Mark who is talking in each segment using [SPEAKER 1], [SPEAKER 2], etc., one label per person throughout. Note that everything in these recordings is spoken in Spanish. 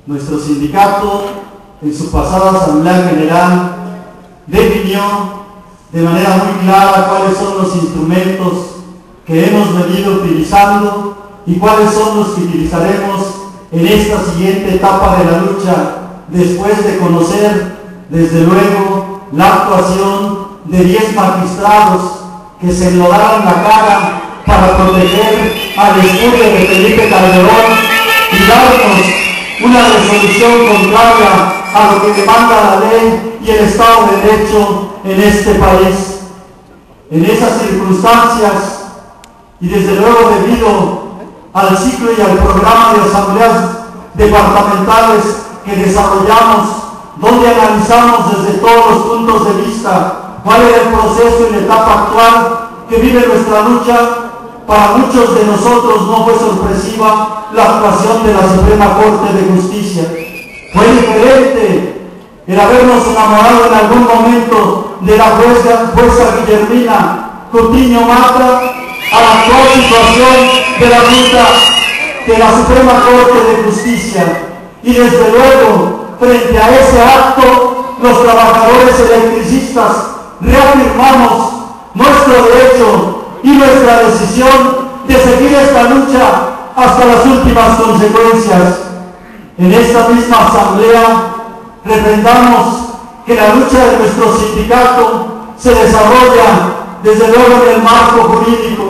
[SPEAKER 1] Nuestro sindicato, en su pasada Asamblea General, definió de manera muy clara cuáles son los instrumentos que hemos venido utilizando y cuáles son los que utilizaremos en esta siguiente etapa de la lucha, después de conocer, desde luego, la actuación de 10 magistrados que se enlodaron la cara para proteger al escudo de Felipe Calderón y darnos una resolución contraria a lo que demanda la ley y el Estado de Derecho en este país. En esas circunstancias, y desde luego debido al ciclo y al programa de asambleas departamentales que desarrollamos, donde analizamos desde todos los puntos de vista cuál era el proceso y la etapa actual que vive nuestra lucha, para muchos de nosotros no fue sorpresiva la actuación de la Suprema Corte de Justicia. Fue diferente el habernos enamorado en algún momento de la jueza Guillermina Coutinho Mata a la actual situación de la ruta de la Suprema Corte de Justicia. Y desde luego, frente a ese acto, los trabajadores electricistas reafirmamos nuestro derecho y nuestra decisión de seguir esta lucha hasta las últimas consecuencias. En esta misma asamblea refrendamos que la lucha de nuestro sindicato se desarrolla desde luego en el marco jurídico,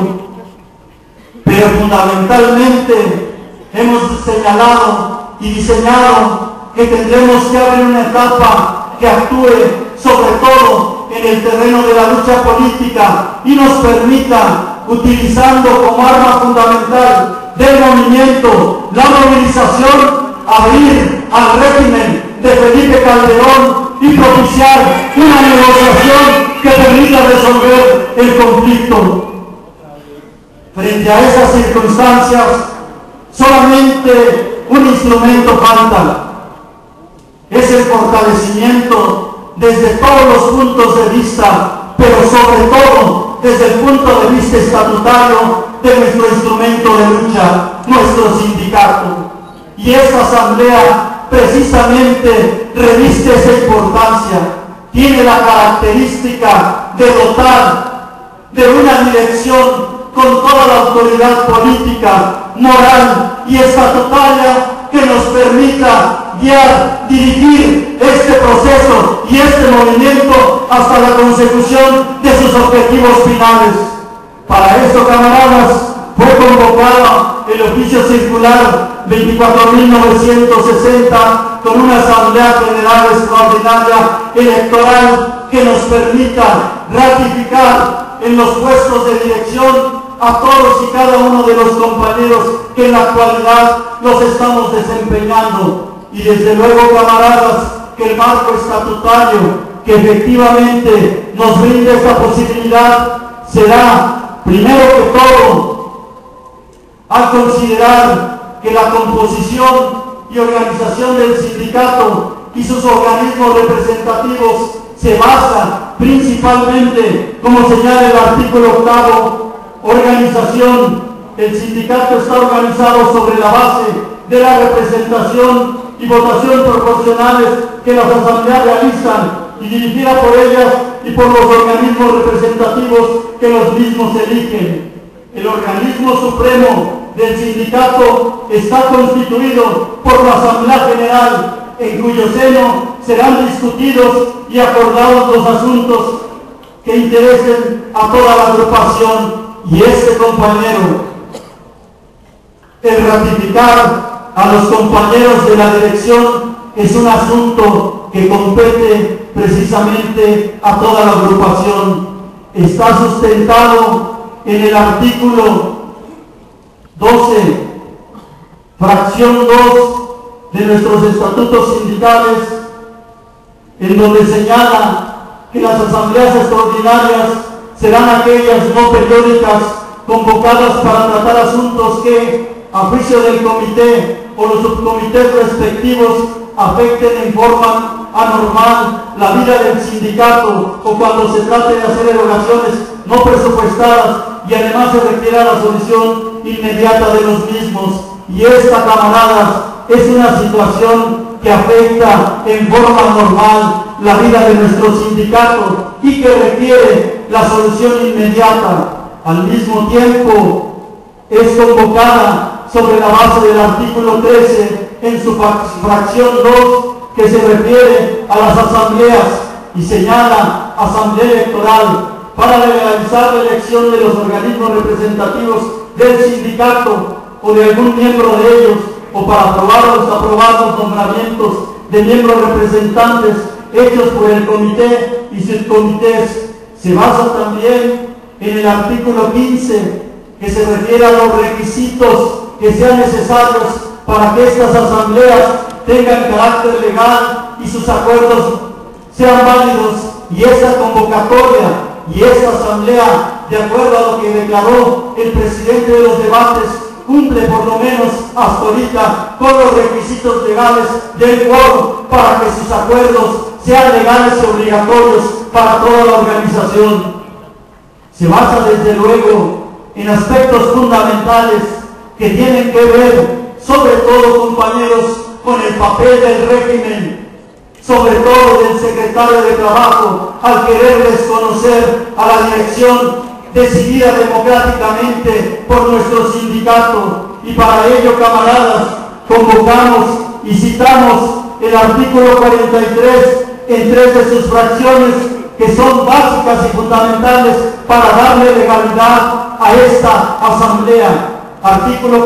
[SPEAKER 1] pero fundamentalmente hemos señalado y diseñado que tendremos que abrir una etapa que actúe sobre todo en el terreno de la lucha política y nos permita, utilizando como arma fundamental del movimiento la movilización, abrir al régimen de Felipe Calderón y propiciar una negociación que permita resolver el conflicto. Frente a esas circunstancias, solamente un instrumento falta: es el fortalecimiento desde todos los puntos de vista, pero sobre todo desde el punto de vista estatutario de nuestro instrumento de lucha, nuestro sindicato. Y esta asamblea precisamente reviste esa importancia, tiene la característica de dotar de una dirección con toda la autoridad política, moral y estatutaria que nos permita guiar, dirigir este proceso y este movimiento hasta la consecución de sus objetivos finales. Para esto, camaradas, fue convocado el oficio circular 24.960 con una asamblea general extraordinaria electoral que nos permita ratificar en los puestos de dirección a todos y cada uno de los compañeros que en la actualidad los estamos desempeñando. Y desde luego, camaradas, que el marco estatutario que efectivamente nos brinde esta posibilidad será, primero que todo, al considerar que la composición y organización del sindicato y sus organismos representativos se basa principalmente, como señala el artículo 8º, organización. El sindicato está organizado sobre la base de la representación y votación proporcionales que las asambleas realizan y dirigida por ellas y por los organismos representativos que los mismos eligen. El organismo supremo del sindicato está constituido por la Asamblea General, en cuyo seno serán discutidos y acordados los asuntos que interesen a toda la agrupación. Y compañero, el ratificar a los compañeros de la dirección es un asunto que compete precisamente a toda la agrupación. Está sustentado en el artículo 12, fracción 2 de nuestros estatutos sindicales, en donde señala que las asambleas extraordinarias serán aquellas no periódicas convocadas para tratar asuntos que, a juicio del comité o los subcomités respectivos, afecten en forma anormal la vida del sindicato, o cuando se trate de hacer erogaciones no presupuestadas y además se requiera la solución inmediata de los mismos. Y esta, camaradas, es una situación que afecta en forma normal la vida de nuestro sindicato y que requiere la solución inmediata. Al mismo tiempo, es convocada sobre la base del artículo 13 en su fracción 2, que se refiere a las asambleas y señala asamblea electoral para legalizar la elección de los organismos representativos del sindicato o de algún miembro de ellos, o para aprobar o desaprobar los nombramientos de miembros representantes hechos por el comité y subcomités. Se basa también en el artículo 15, que se refiere a los requisitos que sean necesarios para que estas asambleas tengan carácter legal y sus acuerdos sean válidos, y esta convocatoria y esta asamblea, de acuerdo a lo que declaró el presidente de los debates, cumple por lo menos hasta ahorita con los requisitos legales del quórum para que sus acuerdos sean legales y obligatorios para toda la organización. Se basa desde luego en aspectos fundamentales que tienen que ver, sobre todo, compañeros, con el papel del régimen, sobre todo del secretario de Trabajo, al querer desconocer a la dirección decidida democráticamente por nuestro sindicato. Y para ello, camaradas, convocamos y citamos el artículo 43 en 3 de sus fracciones, que son básicas y fundamentales para darle legalidad a esta asamblea. Artículo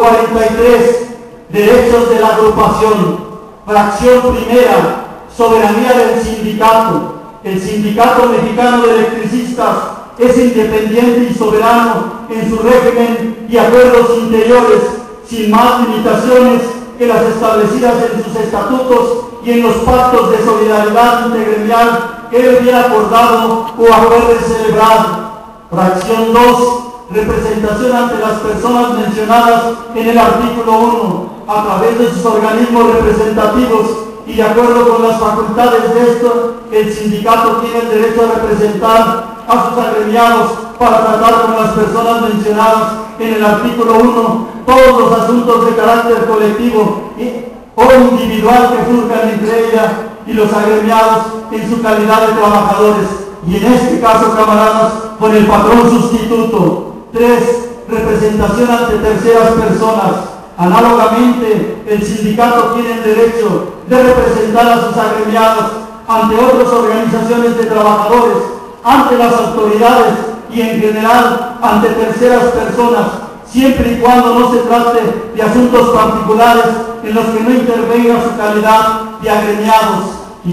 [SPEAKER 1] 43, derechos de la agrupación. Fracción primera, soberanía del sindicato. El Sindicato Mexicano de Electricistas es independiente y soberano en su régimen y acuerdos interiores, sin más limitaciones que las establecidas en sus estatutos y en los pactos de solidaridad intergremial que él hubiera acordado o acuerde celebrar. Fracción 2, representación ante las personas mencionadas en el artículo 1, a través de sus organismos representativos, y de acuerdo con las facultades de esto, el sindicato tiene el derecho a representar a sus agremiados para tratar con las personas mencionadas en el artículo 1 todos los asuntos de carácter colectivo o individual que surjan entre ella y los agremiados en su calidad de trabajadores, y en este caso, camaradas, con el patrón sustituto. 3. Representación ante terceras personas. Análogamente, el sindicato tiene el derecho de representar a sus agremiados ante otras organizaciones de trabajadores, ante las autoridades y en general ante terceras personas, siempre y cuando no se trate de asuntos particulares en los que no intervenga su calidad de agremiados. Y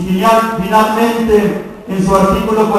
[SPEAKER 1] finalmente, en su artículo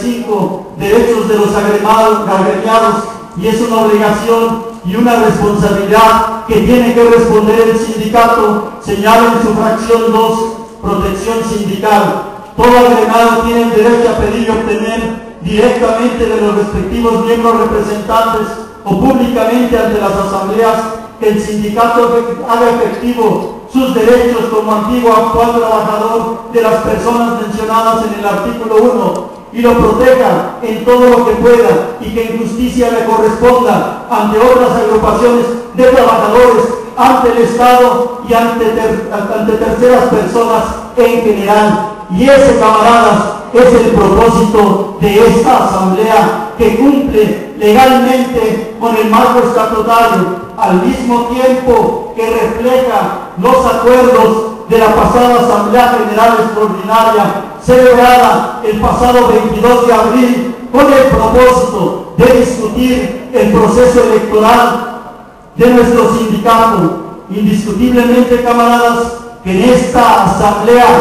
[SPEAKER 1] 45, derechos de los agremiados, y es una obligación y una responsabilidad que tiene que responder el sindicato, señala en su fracción 2, protección sindical. Todo agremiado tiene el derecho a pedir y obtener directamente de los respectivos miembros representantes o públicamente ante las asambleas que el sindicato haga efectivo sus derechos como antiguo actual trabajador de las personas mencionadas en el artículo 1, y lo proteja en todo lo que pueda y que en justicia le corresponda ante otras agrupaciones de trabajadores, ante el Estado y ante terceras personas en general. Y ese, camaradas, es el propósito de esta asamblea, que cumple legalmente con el marco estatutario, al mismo tiempo que refleja los acuerdos de la pasada Asamblea General Extraordinaria, celebrada el pasado 22 de abril, con el propósito de discutir el proceso electoral de nuestro sindicato. Indiscutiblemente, camaradas, que en esta asamblea,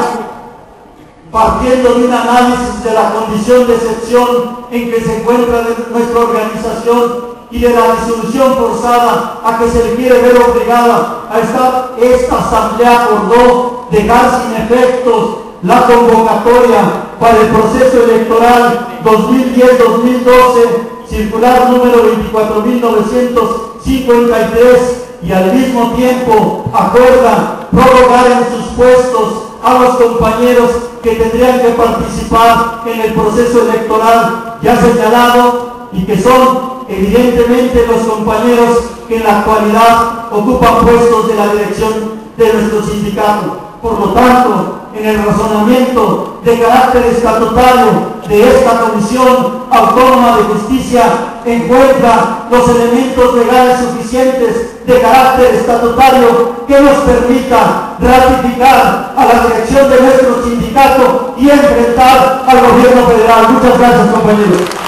[SPEAKER 1] partiendo de un análisis de la condición de excepción en que se encuentra nuestra organización y de la disolución forzada a que se le quiere ver obligada a esta asamblea, acordó dejar sin efectos la convocatoria para el proceso electoral 2010-2012, circular número 24.953, y al mismo tiempo acuerda prorrogar en sus puestos a los compañeros que tendrían que participar en el proceso electoral ya señalado, y que son evidentemente los compañeros que en la actualidad ocupan puestos de la dirección de nuestro sindicato. Por lo tanto, en el razonamiento de carácter estatutario de esta Comisión Autónoma de Justicia encuentra los elementos legales suficientes de carácter estatutario que nos permita ratificar a la dirección de nuestro sindicato y enfrentar al gobierno federal. Muchas gracias, compañeros.